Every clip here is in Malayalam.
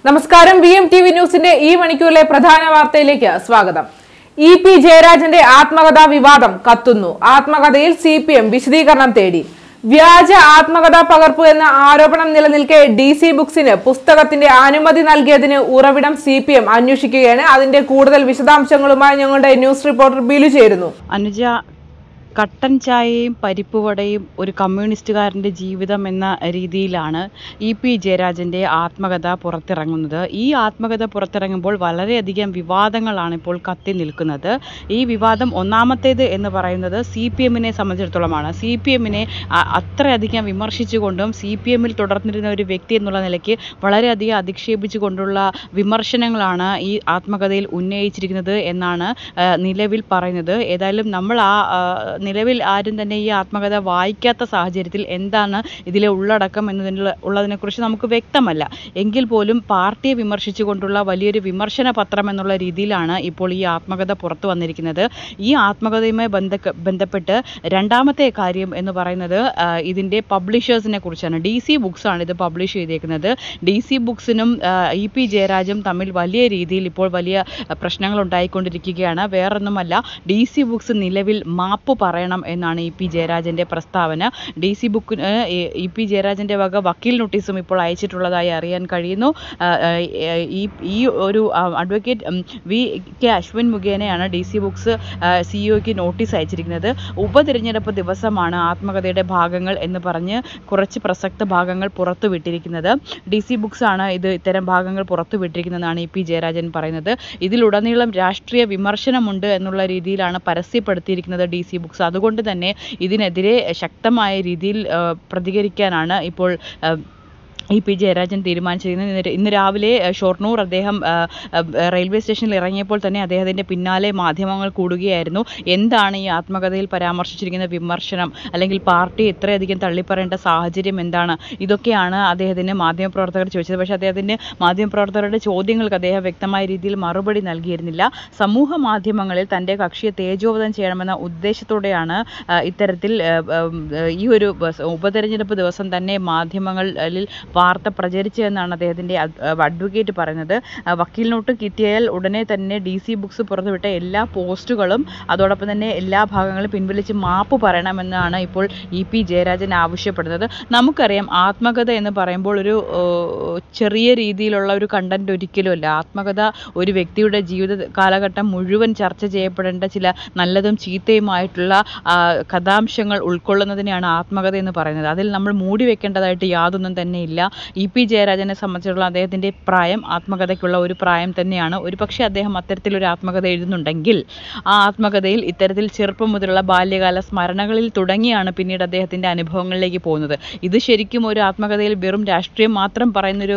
നമസ്കാരം. VMTV ന്യൂസിന്റെ ഈ മണിക്കൂറിലെ പ്രധാന വാർത്തയിലേക്ക് സ്വാഗതം. EP ജയരാജന്റെ ആത്മകഥാ വിവാദം കത്തുന്നു. ആത്മകഥയിൽ CPM വിശദീകരണം തേടി. വ്യാജ ആത്മകഥാ പകർപ്പ് എന്ന ആരോപണം നിലനിൽക്കെ DC ബുക്സിന് പുസ്തകത്തിന്റെ അനുമതി നൽകിയതിന് ഉറവിടം CPM അന്വേഷിക്കുകയാണ്. അതിന്റെ കൂടുതൽ വിശദാംശങ്ങളുമായി ഞങ്ങളുടെ ന്യൂസ് റിപ്പോർട്ടർ ബിലു ചേരുന്നു. അനുജ, കട്ടൻ ചായയും പരിപ്പുവടയും ഒരു കമ്മ്യൂണിസ്റ്റുകാരൻ്റെ ജീവിതം എന്ന രീതിയിലാണ് EP ജയരാജൻ്റെ ആത്മകഥ പുറത്തിറങ്ങുന്നത്. ഈ ആത്മകഥ പുറത്തിറങ്ങുമ്പോൾ വളരെയധികം വിവാദങ്ങളാണ് ഇപ്പോൾ കത്തി നിൽക്കുന്നത്. ഈ വിവാദം ഒന്നാമത്തേത് എന്ന് പറയുന്നത് CPMനെ സംബന്ധിച്ചിടത്തോളമാണ്. CPMനെ അത്രയധികം വിമർശിച്ചുകൊണ്ടും CPMൽ തുടർന്നിരുന്ന ഒരു വ്യക്തി എന്നുള്ള നിലയ്ക്ക് വളരെയധികം അധിക്ഷേപിച്ചുകൊണ്ടുള്ള വിമർശനങ്ങളാണ് ഈ ആത്മകഥയിൽ ഉന്നയിച്ചിരിക്കുന്നത് എന്നാണ് നിലവിൽ പറയുന്നത്. ഏതായാലും നമ്മൾ നിലവിൽ ആരും തന്നെ ഈ ആത്മകഥ വായിക്കാത്ത സാഹചര്യത്തിൽ എന്താണ് ഇതിലെ ഉള്ളടക്കം ഉള്ളതിനെക്കുറിച്ച് നമുക്ക് വ്യക്തമല്ല. എങ്കിൽ പോലും പാർട്ടിയെ വിമർശിച്ചുകൊണ്ടുള്ള വലിയൊരു വിമർശന പത്രം എന്നുള്ള രീതിയിലാണ് ഇപ്പോൾ ഈ ആത്മകഥ പുറത്തു വന്നിരിക്കുന്നത്. ഈ ആത്മകഥയുമായി ബന്ധപ്പെട്ട് രണ്ടാമത്തെ കാര്യം എന്ന് പറയുന്നത് ഇതിൻ്റെ പബ്ലിഷേഴ്സിനെ കുറിച്ചാണ്. DC ബുക്സ് ആണ് ഇത് പബ്ലിഷ് ചെയ്തേക്കുന്നത്. DC ബുക്സിനും EP ജയരാജും തമ്മിൽ വലിയ രീതിയിൽ ഇപ്പോൾ വലിയ പ്രശ്നങ്ങൾ ഉണ്ടായിക്കൊണ്ടിരിക്കുകയാണ്. വേറൊന്നുമല്ല, DC ബുക്സ് നിലവിൽ മാപ്പ് പറയണം എന്നാണ് EP ജയരാജൻ്റെ പ്രസ്താവന. DC ബുക്കിന് EP ജയരാജൻ്റെ വക വക്കീൽ നോട്ടീസും ഇപ്പോൾ അയച്ചിട്ടുള്ളതായി അറിയാൻ കഴിയുന്നു. ഈ ഒരു അഡ്വക്കേറ്റ് VK അശ്വിൻ മുഖേനയാണ് DC ബുക്സ് CEOയ്ക്ക് നോട്ടീസ് അയച്ചിരിക്കുന്നത്. ഉപതിരഞ്ഞെടുപ്പ് ദിവസമാണ് ആത്മകഥയുടെ ഭാഗങ്ങൾ എന്ന് പറഞ്ഞ് കുറച്ച് പ്രസക്ത ഭാഗങ്ങൾ പുറത്തുവിട്ടിരിക്കുന്നത്. DC ബുക്സ് ആണ് ഇത്തരം ഭാഗങ്ങൾ പുറത്തുവിട്ടിരിക്കുന്നതെന്നാണ് EP ജയരാജൻ പറയുന്നത്. ഇതിലുടനീളം രാഷ്ട്രീയ വിമർശനമുണ്ട് എന്നുള്ള രീതിയിലാണ് പരസ്യപ്പെടുത്തിയിരിക്കുന്നത് DC ബുക്സ്. അതുകൊണ്ട് തന്നെ ഇതിനെതിരെ ശക്തമായ രീതിയിൽ പ്രതികരിക്കാനാണ് ഇപ്പോൾ EP ജയരാജൻ തീരുമാനിച്ചിരിക്കുന്നത്. ഇന്ന് രാവിലെ ഷൊർണൂർ അദ്ദേഹം റെയിൽവേ സ്റ്റേഷനിൽ ഇറങ്ങിയപ്പോൾ തന്നെ അദ്ദേഹത്തിൻ്റെ പിന്നാലെ മാധ്യമങ്ങൾ കൂടുകയായിരുന്നു. എന്താണ് ഈ ആത്മകഥയിൽ പരാമർശിച്ചിരിക്കുന്ന വിമർശനം, അല്ലെങ്കിൽ പാർട്ടി ഇത്രയധികം തള്ളിപ്പറയേണ്ട സാഹചര്യം എന്താണ്? ഇതൊക്കെയാണ് അദ്ദേഹത്തിന് മാധ്യമപ്രവർത്തകർ ചോദിച്ചത്. പക്ഷേ അദ്ദേഹത്തിൻ്റെ മാധ്യമപ്രവർത്തകരുടെ ചോദ്യങ്ങൾക്ക് അദ്ദേഹം വ്യക്തമായ രീതിയിൽ മറുപടി നൽകിയിരുന്നില്ല. സമൂഹ മാധ്യമങ്ങളിൽ തൻ്റെ കക്ഷിയെ തേജോവധം ചെയ്യണമെന്ന ഉദ്ദേശത്തോടെയാണ് ഇത്തരത്തിൽ ഈ ഒരു ഉപതെരഞ്ഞെടുപ്പ് ദിവസം തന്നെ മാധ്യമങ്ങളിൽ വാർത്ത പ്രചരിച്ചതെന്നാണ് അദ്ദേഹത്തിൻ്റെ അഡ്വക്കേറ്റ് പറയുന്നത്. വക്കീൽ നോട്ട് കിട്ടിയാൽ ഉടനെ തന്നെ DC ബുക്സ് പുറത്തുവിട്ട എല്ലാ പോസ്റ്റുകളും അതോടൊപ്പം തന്നെ എല്ലാ ഭാഗങ്ങളും പിൻവലിച്ച് മാപ്പ് പറയണമെന്നാണ് ഇപ്പോൾ EP ജയരാജൻ ആവശ്യപ്പെടുന്നത്. നമുക്കറിയാം, ആത്മകഥ എന്ന് പറയുമ്പോൾ ഒരു ചെറിയ രീതിയിലുള്ള ഒരു കണ്ടന്റ് ഒരിക്കലുമല്ല. ആത്മകഥ ഒരു വ്യക്തിയുടെ ജീവിത കാലഘട്ടം മുഴുവൻ ചർച്ച ചെയ്യപ്പെടേണ്ട ചില നല്ലതും ചീത്തയുമായിട്ടുള്ള കഥാംശങ്ങൾ ഉൾക്കൊള്ളുന്നതിനെയാണ് ആത്മകഥ എന്ന് പറയുന്നത്. അതിൽ നമ്മൾ മൂടി വെക്കേണ്ടതായിട്ട് യാതൊന്നും തന്നെ ഇല്ല. EP ജയരാജനെ സംബന്ധിച്ചിടത്തോളം അദ്ദേഹത്തിൻ്റെ പ്രായം ആത്മകഥയ്ക്കുള്ള ഒരു പ്രായം തന്നെയാണ്. ഒരു പക്ഷേ അദ്ദേഹം അത്തരത്തിലൊരു ആത്മകഥ എഴുതുന്നുണ്ടെങ്കിൽ ആ ആത്മകഥയിൽ ഇത്തരത്തിൽ ചെറുപ്പം മുതലുള്ള ബാല്യകാല സ്മരണകളിൽ തുടങ്ങിയാണ് പിന്നീട് അദ്ദേഹത്തിൻ്റെ അനുഭവങ്ങളിലേക്ക് പോകുന്നത്. ഇത് ശരിക്കും ഒരു ആത്മകഥയിൽ വെറും രാഷ്ട്രീയം മാത്രം പറയുന്നൊരു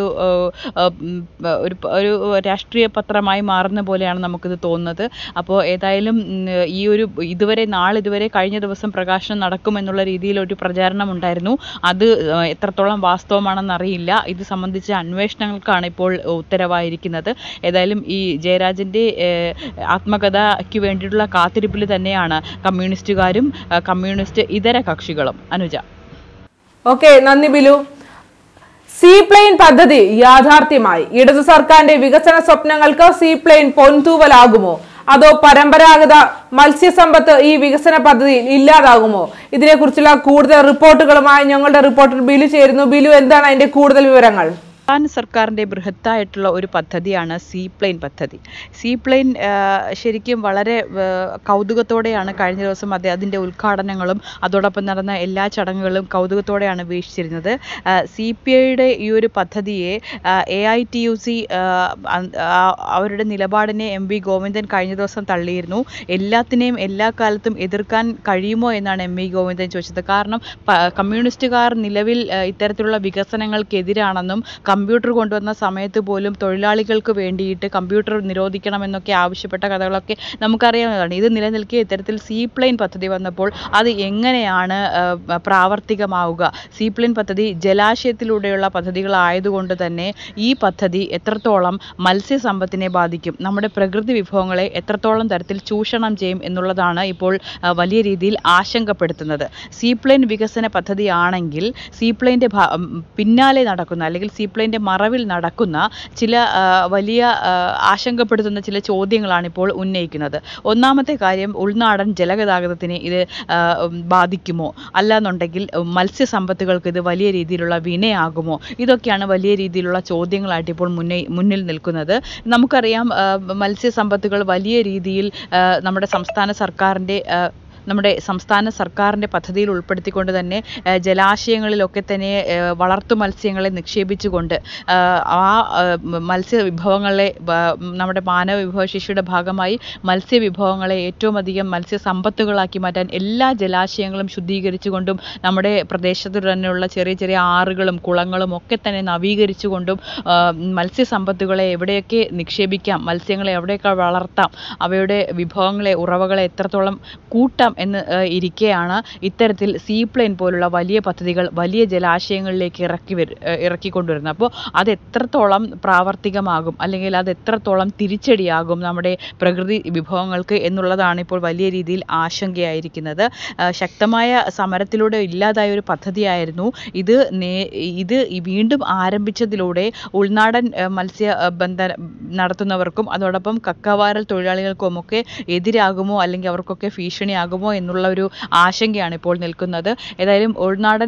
ഒരു രാഷ്ട്രീയ പത്രമായി മാറുന്ന പോലെയാണ് നമുക്കിത് തോന്നുന്നത്. അപ്പോൾ ഏതായാലും ഈ ഒരു നാളിതുവരെ കഴിഞ്ഞ ദിവസം പ്രകാശനം നടക്കുമെന്നുള്ള രീതിയിലൊരു പ്രചാരണം ഉണ്ടായിരുന്നു. അത് എത്രത്തോളം വാസ്തവമാണെന്നറിയില്ല. ഇത് സംബന്ധിച്ച അന്വേഷണങ്ങൾക്കാണ് ഇപ്പോൾ ഉത്തരവായിരിക്കുന്നത്. ഏതായാലും ഈ ജയരാജൻ്റെ ആത്മകഥയ്ക്ക് വേണ്ടിയിട്ടുള്ള കാത്തിരിപ്പിൽ തന്നെയാണ് കമ്മ്യൂണിസ്റ്റുകാരും കമ്മ്യൂണിസ്റ്റ് ഇതര കക്ഷികളും. അനുജ. ഓക്കെ, നന്ദി ബിലു. സീപ്ലെയിൻ പദ്ധതി യാഥാർത്ഥ്യമായി. ഇടതു സർക്കാരിന്റെ വികസന സ്വപ്നങ്ങൾക്ക് സീപ്ലെയിൻ പൊൻതൂവലാകുമോ, അതോ പരമ്പരാഗത മത്സ്യസമ്പത്ത് ഈ വികസന പദ്ധതിയിൽ ഇല്ലാതാകുമോ? ഇതിനെക്കുറിച്ചുള്ള കൂടുതൽ റിപ്പോർട്ടുകളുമായി ഞങ്ങളുടെ റിപ്പോർട്ടർ ബിലു ചേരുന്നു. ബിലു, എന്താണ് അതിന്റെ കൂടുതൽ വിവരങ്ങൾ? സംസ്ഥാന സർക്കാരിൻ്റെ ബൃഹത്തായിട്ടുള്ള ഒരു പദ്ധതിയാണ് സീപ്ലെയിൻ പദ്ധതി. സീപ്ലെയിൻ ശരിക്കും വളരെ കൗതുകത്തോടെയാണ് കഴിഞ്ഞ ദിവസം അതിൻ്റെ ഉദ്ഘാടനങ്ങളും അതോടൊപ്പം നടന്ന എല്ലാ ചടങ്ങുകളും കൗതുകത്തോടെയാണ് വീക്ഷിച്ചിരുന്നത്. CPIയുടെ ഈ ഒരു പദ്ധതിയെ AITUC അവരുടെ നിലപാടിനെ MV ഗോവിന്ദൻ കഴിഞ്ഞ ദിവസം തള്ളിയിരുന്നു. എല്ലാത്തിനെയും എല്ലാ കാലത്തും എതിർക്കാൻ കഴിയുമോ എന്നാണ് MV ഗോവിന്ദൻ ചോദിച്ചത്. കാരണം കമ്മ്യൂണിസ്റ്റുകാർ നിലവിൽ ഇത്തരത്തിലുള്ള വികസനങ്ങൾക്കെതിരാണെന്നും കമ്പ്യൂട്ടർ കൊണ്ടുവന്ന സമയത്ത് പോലും തൊഴിലാളികൾക്ക് വേണ്ടിയിട്ട് കമ്പ്യൂട്ടർ നിരോധിക്കണമെന്നൊക്കെ ആവശ്യപ്പെട്ട കഥകളൊക്കെ നമുക്കറിയാവുന്നതാണ്. ഇത് നിലനിൽക്കെ ഇത്തരത്തിൽ സീപ്ലെയിൻ പദ്ധതി വന്നപ്പോൾ അത് എങ്ങനെയാണ് പ്രാവർത്തികമാവുക? സീപ്ലെയിൻ പദ്ധതി ജലാശയത്തിലൂടെയുള്ള പദ്ധതികളായതുകൊണ്ട് തന്നെ ഈ പദ്ധതി എത്രത്തോളം മത്സ്യസമ്പത്തിനെ ബാധിക്കും, നമ്മുടെ പ്രകൃതി വിഭവങ്ങളെ എത്രത്തോളം തരത്തിൽ ചൂഷണം ചെയ്യും എന്നുള്ളതാണ് ഇപ്പോൾ വലിയ രീതിയിൽ ആശങ്കപ്പെടുത്തുന്നത്. സീപ്ലെയിൻ വികസന പദ്ധതിയാണെങ്കിൽ സീപ്ലെയിൻ്റെ പിന്നാലെ നടക്കുന്ന അല്ലെങ്കിൽ സീപ്ലെയിൻ കംപ്ലൈൻറ്റ് മറവിൽ നടക്കുന്ന ചില വലിയ ആശങ്കപ്പെടുത്തുന്ന ചില ചോദ്യങ്ങളാണ് ഇപ്പോൾ ഉന്നയിക്കുന്നത്. ഒന്നാമത്തെ കാര്യം, ഉൾനാടൻ ജലഗതാഗതത്തിന് ഇത് ബാധിക്കുമോ, അല്ലാന്നുണ്ടെങ്കിൽ മത്സ്യസമ്പത്തുകൾക്ക് ഇത് വലിയ രീതിയിലുള്ള വിനയാകുമോ? ഇതൊക്കെയാണ് വലിയ രീതിയിലുള്ള ചോദ്യങ്ങളായിട്ട് ഇപ്പോൾ മുന്നിൽ നിൽക്കുന്നത്. നമുക്കറിയാം, മത്സ്യസമ്പത്തുകൾ വലിയ രീതിയിൽ നമ്മുടെ സംസ്ഥാന സർക്കാരിൻ്റെ പദ്ധതിയിൽ ഉൾപ്പെടുത്തിക്കൊണ്ട് തന്നെ ജലാശയങ്ങളിലൊക്കെ തന്നെ വളർത്തു മത്സ്യങ്ങളെ നിക്ഷേപിച്ചുകൊണ്ട് ആ മത്സ്യവിഭവങ്ങളെ നമ്മുടെ മാനവ വിഭവശേഷിയുടെ ഭാഗമായി മത്സ്യവിഭവങ്ങളെ ഏറ്റവും അധികം മത്സ്യസമ്പത്തുകളാക്കി മാറ്റാൻ എല്ലാ ജലാശയങ്ങളും ശുദ്ധീകരിച്ചുകൊണ്ടും നമ്മുടെ പ്രദേശത്ത് തന്നെയുള്ള ചെറിയ ചെറിയ ആറുകളും കുളങ്ങളും ഒക്കെ തന്നെ നവീകരിച്ചുകൊണ്ടും മത്സ്യസമ്പത്തുകളെ എവിടെയൊക്കെ നിക്ഷേപിക്കാം, മത്സ്യങ്ങളെ എവിടെയൊക്കെ വളർത്താം, അവയുടെ വിഭവങ്ങളെ ഉറവകളെ എത്രത്തോളം കൂട്ടാം എന്ന് ഇരിക്കെയാണ് ഇത്തരത്തിൽ സീപ്ലെയിൻ പോലുള്ള വലിയ പദ്ധതികൾ വലിയ ജലാശയങ്ങളിലേക്ക് ഇറക്കിക്കൊണ്ടുവരുന്നത്. അപ്പോൾ അത് എത്രത്തോളം പ്രാവർത്തികമാകും, അല്ലെങ്കിൽ അത് എത്രത്തോളം തിരിച്ചടിയാകും നമ്മുടെ പ്രകൃതി വിഭവങ്ങൾക്ക് എന്നുള്ളതാണ് ഇപ്പോൾ വലിയ രീതിയിൽ ആശങ്കയായിരിക്കുന്നത്. ശക്തമായ സമരത്തിലൂടെ ഇല്ലാതായ ഒരു പദ്ധതിയായിരുന്നു ഇത് വീണ്ടും ആരംഭിച്ചതിലൂടെ ഉൾനാടൻ മത്സ്യബന്ധനം നടത്തുന്നവർക്കും അതോടൊപ്പം കക്കവാരൽ തൊഴിലാളികൾക്കുമൊക്കെ എതിരാകുമോ, അല്ലെങ്കിൽ അവർക്കൊക്കെ ഭീഷണിയാകുമോ എന്നുള്ള ഒരു ആശങ്കയാണ് ഇപ്പോൾ നിൽക്കുന്നത്. ഏതായാലും ഉൾനാടൻ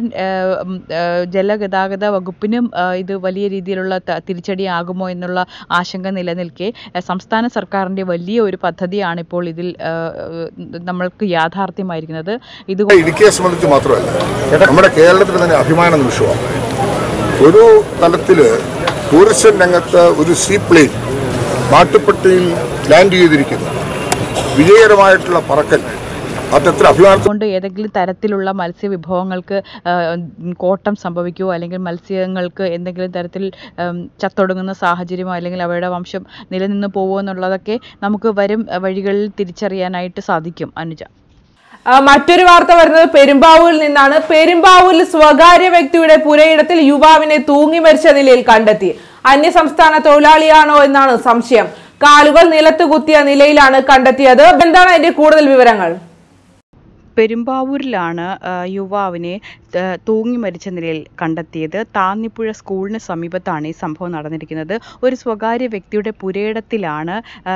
ജലഗതാഗത വകുപ്പിനും ഇത് വലിയ രീതിയിലുള്ള തിരിച്ചടിയാകുമോ എന്നുള്ള ആശങ്ക നിലനിൽക്കെ സംസ്ഥാന സർക്കാരിൻ്റെ വലിയ ഒരു പദ്ധതിയാണ് ഇപ്പോൾ ഇതിൽ നമ്മൾക്ക് യാഥാർത്ഥ്യമായിരിക്കുന്നത്. ഇത് ഇടുക്കിയെ സംബന്ധിച്ച് മാത്രമല്ല, നമ്മുടെ കേരളത്തിൽ തന്നെ അഭിമാന നിമിഷമാണ്. ഒരു തലത്തിൽ ടൂറിസം രംഗത്ത് ഒരു സീപ്ലെയിൻ മാട്ടുപ്പെട്ടിയിൽ ലാൻഡ് ചെയ്തിരിക്കുന്നു. വിജയകരമായിട്ടുള്ള പറക്കൽ കൊണ്ട് ഏതെങ്കിലും തരത്തിലുള്ള മത്സ്യവിഭവങ്ങൾക്ക് കോട്ടം സംഭവിക്കുമോ, അല്ലെങ്കിൽ മത്സ്യങ്ങൾക്ക് എന്തെങ്കിലും തരത്തിൽ ചത്തൊടുങ്ങുന്ന സാഹചര്യമോ അല്ലെങ്കിൽ അവയുടെ വംശം നിലനിന്ന് പോകുമോ എന്നുള്ളതൊക്കെ നമുക്ക് വരും വഴികളിൽ തിരിച്ചറിയാനായിട്ട് സാധിക്കും. അനുജ, മറ്റൊരു വാർത്ത വരുന്നത് പെരുമ്പാവൂരിൽ നിന്നാണ്. പെരുമ്പാവൂരിൽ സ്വകാര്യ വ്യക്തിയുടെ പുരയിടത്തിൽ യുവാവിനെ തൂങ്ങി മരിച്ച നിലയിൽ കണ്ടെത്തി. അന്യസംസ്ഥാന തൊഴിലാളിയാണോ എന്നാണ് സംശയം. കാലുകൾ നിലത്ത് കുത്തിയ നിലയിലാണ് കണ്ടെത്തിയത്. എന്താണ് അതിന്റെ കൂടുതൽ വിവരങ്ങൾ? പെരുമ്പാവൂരിലാണ് യുവാവിനെ തൂങ്ങി മരിച്ച നിലയിൽ കണ്ടെത്തിയത്. താന്നിപ്പുഴ സ്കൂളിന് സമീപത്താണ് ഈ സംഭവം നടന്നിരിക്കുന്നത്. ഒരു സ്വകാര്യ വ്യക്തിയുടെ പുരയിടത്തിലാണ്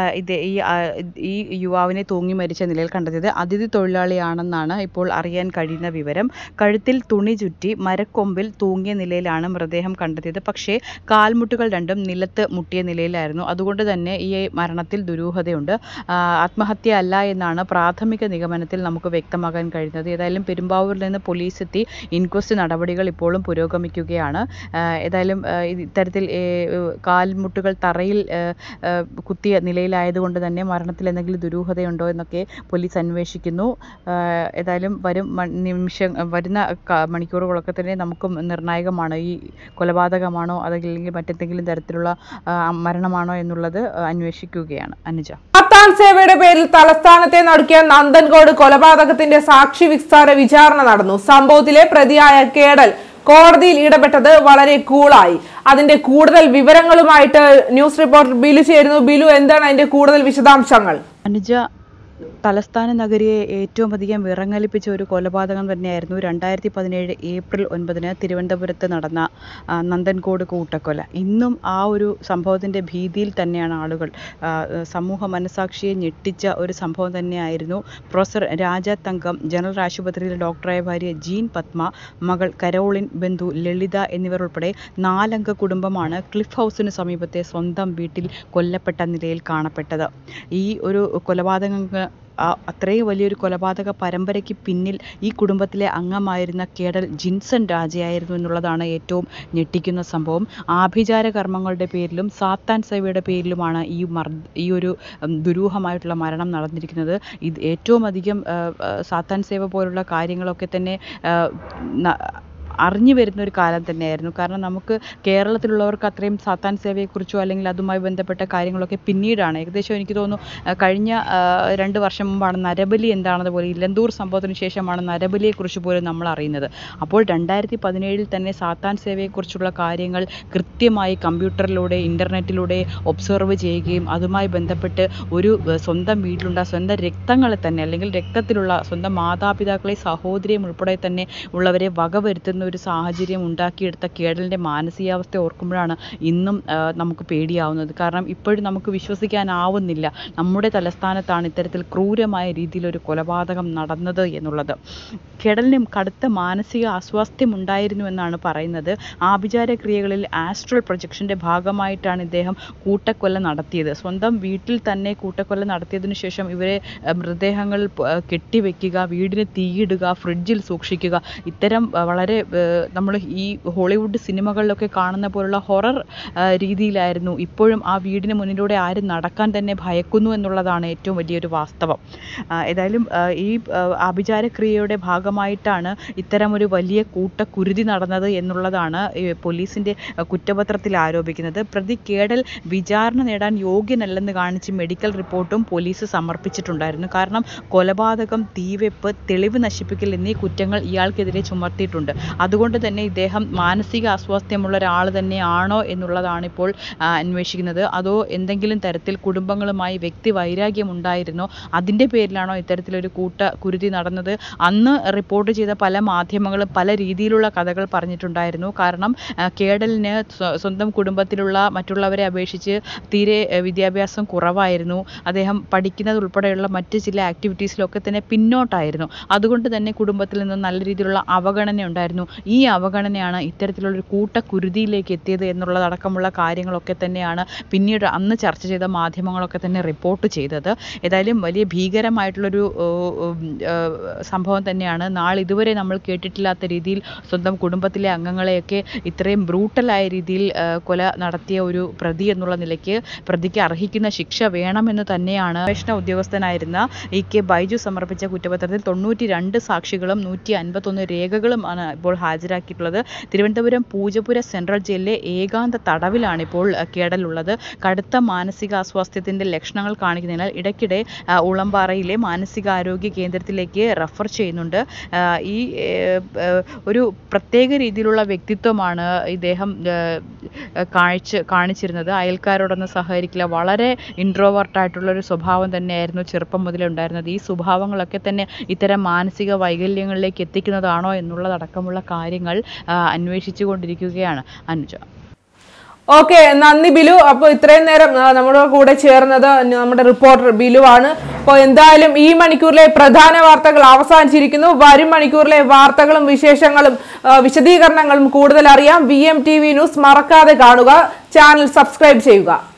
ഈ യുവാവിനെ തൂങ്ങി മരിച്ച നിലയിൽ കണ്ടെത്തിയത്. അതിഥി തൊഴിലാളിയാണെന്നാണ് ഇപ്പോൾ അറിയാൻ കഴിയുന്ന വിവരം. കഴുത്തിൽ തുണി ചുറ്റി മരക്കൊമ്പിൽ തൂങ്ങിയ നിലയിലാണ് മൃതദേഹം കണ്ടെത്തിയത്. പക്ഷേ കാൽമുട്ടുകൾ രണ്ടും നിലത്ത് മുട്ടിയ നിലയിലായിരുന്നു. അതുകൊണ്ട് തന്നെ ഈ മരണത്തിൽ ദുരൂഹതയുണ്ട്. ആത്മഹത്യ അല്ല എന്നാണ് പ്രാഥമിക നിഗമനത്തിൽ നമുക്ക് വ്യക്തമാക്കാൻ കഴിയുന്നത്. ഏതായാലും പെരുമ്പാവൂരിൽ നിന്ന് പോലീസ് എത്തി ഇൻക്വസ്റ്റ് നടപടികൾ ഇപ്പോഴും പുരോഗമിക്കുകയാണ്. ഏതായാലും ഇത്തരത്തിൽ കാൽമുട്ടുകൾ തറയിൽ കുത്തിയ നിലയിലായതുകൊണ്ട് തന്നെ മരണത്തിൽ എന്തെങ്കിലും ദുരൂഹതയുണ്ടോ എന്നൊക്കെ പോലീസ് അന്വേഷിക്കുന്നു. ഏതായാലും വരുന്ന മണിക്കൂറുകളൊക്കെ തന്നെ നമുക്കും നിർണായകമാണ്. ഈ കൊലപാതകമാണോ അതല്ലെങ്കിൽ മറ്റെന്തെങ്കിലും തരത്തിലുള്ള മരണമാണോ എന്നുള്ളത് അന്വേഷിക്കുകയാണ്. അനുജ, സേവയുടെ പേരിൽ തലസ്ഥാനത്തെ നടുക്കിയ നന്ദൻകോട് കൊലപാതകത്തിന്റെ സാക്ഷി വിസ്താര വിചാരണ നടന്നു. സംഭവത്തിലെ പ്രതിയായ കേടൽ കോടതിയിൽ ഇടപെട്ടത് വളരെ കൂളായി. അതിന്റെ കൂടുതൽ വിവരങ്ങളുമായിട്ട് ന്യൂസ് റിപ്പോർട്ടർ ബിലു ചേരുന്നു. ബിലു, എന്താണ് അതിന്റെ കൂടുതൽ വിശദാംശങ്ങൾ? അനുജ, തലസ്ഥാന നഗരിയെ ഏറ്റവും അധികം വിറങ്ങലിപ്പിച്ച ഒരു കൊലപാതകം തന്നെയായിരുന്നു 2017 ഏപ്രിൽ 9 തിരുവനന്തപുരത്ത് നടന്ന നന്ദൻകോട് കൂട്ടക്കൊല. ഇന്നും ആ ഒരു സംഭവത്തിൻ്റെ ഭീതിയിൽ തന്നെയാണ് ആളുകൾ. സമൂഹ മനസാക്ഷിയെ ഞെട്ടിച്ച ഒരു സംഭവം തന്നെയായിരുന്നു. പ്രൊഫസർ രാജ തങ്കം, ജനറൽ ആശുപത്രിയിലെ ഡോക്ടറായ ഭാര്യ ജീൻ പത്മ, മകൾ കരോളിൻ, ബന്ധു ലളിത എന്നിവർ ഉൾപ്പെടെ 4 അംഗ കുടുംബമാണ് ക്ലിഫ് ഹൗസിന് സമീപത്തെ സ്വന്തം വീട്ടിൽ കൊല്ലപ്പെട്ട നിലയിൽ കാണപ്പെട്ടത്. ഈ ഒരു കൊലപാതകങ്ങൾ അത്രയും വലിയൊരു കൊലപാതക പരമ്പരയ്ക്ക് പിന്നിൽ ഈ കുടുംബത്തിലെ അംഗമായിരുന്ന കേഡൽ ജിൻസൺ രാജയായിരുന്നു എന്നുള്ളതാണ് ഏറ്റവും ഞെട്ടിക്കുന്ന സംഭവം. ആഭിചാര കർമ്മങ്ങളുടെ പേരിലും സാത്താൻ സേവയുടെ പേരിലുമാണ് ഈ ഒരു ദുരൂഹമായിട്ടുള്ള മരണം നടന്നിരിക്കുന്നത്. ഇത് ഏറ്റവും അധികം സാത്താൻ സേവ പോലുള്ള കാര്യങ്ങളൊക്കെ തന്നെ അറിഞ്ഞു വരുന്ന ഒരു കാലം തന്നെയായിരുന്നു. കാരണം നമുക്ക് കേരളത്തിലുള്ളവർക്ക് അത്രയും സാത്താൻ സേവയെക്കുറിച്ചോ അല്ലെങ്കിൽ അതുമായി ബന്ധപ്പെട്ട കാര്യങ്ങളൊക്കെ പിന്നീടാണ്, ഏകദേശം എനിക്ക് തോന്നുന്നു കഴിഞ്ഞ 2 വർഷം മുമ്പാണ് നരബലി എന്താണെന്ന് പോലും, ഇലന്തൂർ സംഭവത്തിന് ശേഷമാണ് നരബലിയെക്കുറിച്ച് പോലും നമ്മൾ അറിയുന്നത്. അപ്പോൾ 2017 തന്നെ സാത്താൻ സേവയെക്കുറിച്ചുള്ള കാര്യങ്ങൾ കൃത്യമായി കമ്പ്യൂട്ടറിലൂടെ ഇൻ്റർനെറ്റിലൂടെ ഒബ്സർവ് ചെയ്യുകയും അതുമായി ബന്ധപ്പെട്ട് ഒരു സ്വന്തം വീട്ടിലുണ്ട സ്വന്തം രക്തങ്ങളെ തന്നെ അല്ലെങ്കിൽ രക്തത്തിലുള്ള സ്വന്തം മാതാപിതാക്കളെ സഹോദരിയും ഉൾപ്പെടെ തന്നെ ഉള്ളവരെ വകവരുത്തുന്ന പോകുന്ന ഒരു സാഹചര്യം ഉണ്ടാക്കിയെടുത്ത കേടലിൻ്റെ മാനസികാവസ്ഥ ഓർക്കുമ്പോഴാണ് ഇന്നും നമുക്ക് പേടിയാവുന്നത്. കാരണം ഇപ്പോഴും നമുക്ക് വിശ്വസിക്കാനാവുന്നില്ല നമ്മുടെ തലസ്ഥാനത്താണ് ഇത്തരത്തിൽ ക്രൂരമായ രീതിയിലൊരു കൊലപാതകം നടന്നത് എന്നുള്ളത്. കേടലിന് കടുത്ത മാനസിക അസ്വാസ്ഥ്യമുണ്ടായിരുന്നു എന്നാണ് പറയുന്നത്. ആഭിചാര ക്രിയകളിൽ ആസ്ട്രൽ പ്രൊജക്ഷൻ്റെ ഭാഗമായിട്ടാണ് ഇദ്ദേഹം കൂട്ടക്കൊല നടത്തിയത്. സ്വന്തം വീട്ടിൽ തന്നെ കൂട്ടക്കൊല നടത്തിയതിനു ശേഷം ഇവരെ മൃതദേഹങ്ങൾ കെട്ടിവെക്കുക, വീടിന് തീയിടുക, ഫ്രിഡ്ജിൽ സൂക്ഷിക്കുക, ഇത്തരം വളരെ നമ്മൾ ഈ ഹോളിവുഡ് സിനിമകളിലൊക്കെ കാണുന്ന പോലുള്ള ഹൊറർ രീതിയിലായിരുന്നു. ഇപ്പോഴും ആ വീടിന് മുന്നിലൂടെ ആരും നടക്കാൻ തന്നെ ഭയക്കുന്നു എന്നുള്ളതാണ് ഏറ്റവും വലിയൊരു വാസ്തവം. ഏതായാലും ഈ ആഭിചാരക്രിയയുടെ ഭാഗമായിട്ടാണ് ഇത്തരമൊരു വലിയ കൂട്ടക്കുരുതി നടന്നത് എന്നുള്ളതാണ് പോലീസിൻ്റെ കുറ്റപത്രത്തിൽ ആരോപിക്കുന്നത്. പ്രതി കേടൽ വിചാരണ നേടാൻ യോഗ്യനല്ലെന്ന് കാണിച്ച് മെഡിക്കൽ റിപ്പോർട്ടും പോലീസ് സമർപ്പിച്ചിട്ടുണ്ടായിരുന്നു. കാരണം കൊലപാതകം, തീവെപ്പ്, തെളിവ് നശിപ്പിക്കൽ എന്നീ കുറ്റങ്ങൾ ഇയാൾക്കെതിരെ ചുമത്തിയിട്ടുണ്ട്. അതുകൊണ്ട് തന്നെ ഇദ്ദേഹം മാനസിക അസ്വാസ്ഥ്യമുള്ള ഒരാൾ തന്നെയാണോ എന്നുള്ളതാണ് ഇപ്പോൾ അന്വേഷിക്കുന്നത്. അതോ എന്തെങ്കിലും തരത്തിൽ കുടുംബങ്ങളുമായി വ്യക്തി വൈരാഗ്യം ഉണ്ടായിരുന്നോ, അതിൻ്റെ പേരിലാണോ ഇത്തരത്തിലൊരു കൂട്ടക്കുരുതി നടന്നത്? അന്ന് റിപ്പോർട്ട് ചെയ്ത പല മാധ്യമങ്ങളും പല രീതിയിലുള്ള കഥകൾ പറഞ്ഞിട്ടുണ്ടായിരുന്നു. കാരണം കേടലിന് സ്വന്തം കുടുംബത്തിലുള്ള മറ്റുള്ളവരെ അപേക്ഷിച്ച് തീരെ വിദ്യാഭ്യാസം കുറവായിരുന്നു. അദ്ദേഹം പഠിക്കുന്നത് ഉൾപ്പെടെയുള്ള മറ്റ് ചില ആക്ടിവിറ്റീസിലൊക്കെ തന്നെ പിന്നോട്ടായിരുന്നു. അതുകൊണ്ട് തന്നെ കുടുംബത്തിൽ നിന്ന് നല്ല രീതിയിലുള്ള അവഗണന ഉണ്ടായിരുന്നു. ഈ അവഗണനയാണ് ഇത്തരത്തിലുള്ളൊരു കൂട്ടക്കുരുതിയിലേക്ക് എത്തിയത് എന്നുള്ളതടക്കമുള്ള കാര്യങ്ങളൊക്കെ തന്നെയാണ് പിന്നീട് അന്ന് ചർച്ച ചെയ്ത മാധ്യമങ്ങളൊക്കെ തന്നെ റിപ്പോർട്ട് ചെയ്തത്. ഏതായാലും വലിയ ഭീകരമായിട്ടുള്ളൊരു സംഭവം തന്നെയാണ്. നാളിതുവരെ നമ്മൾ കേട്ടിട്ടില്ലാത്ത രീതിയിൽ സ്വന്തം കുടുംബത്തിലെ അംഗങ്ങളെയൊക്കെ ഇത്രയും ബ്രൂട്ടലായ രീതിയിൽ കൊല നടത്തിയ ഒരു പ്രതി എന്നുള്ള നിലയ്ക്ക് പ്രതിക്ക് അർഹിക്കുന്ന ശിക്ഷ വേണമെന്ന് തന്നെയാണ് അന്വേഷണ ഉദ്യോഗസ്ഥനായിരുന്ന EK ബൈജു സമർപ്പിച്ച കുറ്റപത്രത്തിൽ 92 സാക്ഷികളും 151 രേഖകളും ആണ് ഇപ്പോൾ ഹാജരാക്കിയിട്ടുള്ളത്. തിരുവനന്തപുരം പൂജപ്പുര സെൻട്രൽ ജയിലിലെ ഏകാന്ത തടവിലാണ് ഇപ്പോൾ കേടലുള്ളത്. കടുത്ത മാനസികാസ്വാസ്ഥ്യത്തിൻ്റെ ലക്ഷണങ്ങൾ കാണിക്കുന്നതിനാൽ ഇടയ്ക്കിടെ ഉളമ്പാറയിലെ മാനസികാരോഗ്യ കേന്ദ്രത്തിലേക്ക് റെഫർ ചെയ്യുന്നുണ്ട്. ഈ ഒരു പ്രത്യേക രീതിയിലുള്ള വ്യക്തിത്വമാണ് ഇദ്ദേഹം കാണിച്ചിരുന്നത്. അയൽക്കാരോടൊന്നും സഹകരിക്കില്ല, വളരെ ഇൻട്രോവേർട്ടായിട്ടുള്ളൊരു സ്വഭാവം തന്നെയായിരുന്നു ചെറുപ്പം മുതലേ ഉണ്ടായിരുന്നത്. ഈ സ്വഭാവങ്ങളൊക്കെ തന്നെ ഇത്തരം മാനസിക വൈകല്യങ്ങളിലേക്ക് എത്തിക്കുന്നതാണോ എന്നുള്ളതടക്കമുള്ള കാര്യങ്ങൾ അന്വേഷിച്ചു കൊണ്ടിരിക്കുകയാണ്. അനുജ. ഓക്കെ, നന്ദി ബിലു. അപ്പോൾ ഇത്രയും നേരം നമ്മുടെ കൂടെ ചേർന്നത് നമ്മുടെ റിപ്പോർട്ടർ ബിലു ആണ്. അപ്പോൾ എന്തായാലും ഈ മണിക്കൂറിലെ പ്രധാന വാർത്തകൾ അവസാനിച്ചിരിക്കുന്നു. വരും മണിക്കൂറിലെ വാർത്തകളും വിശേഷങ്ങളും വിശദീകരണങ്ങളും കൂടുതൽ അറിയാം VMTV ന്യൂസ് മറക്കാതെ കാണുക. ചാനൽ സബ്സ്ക്രൈബ് ചെയ്യുക.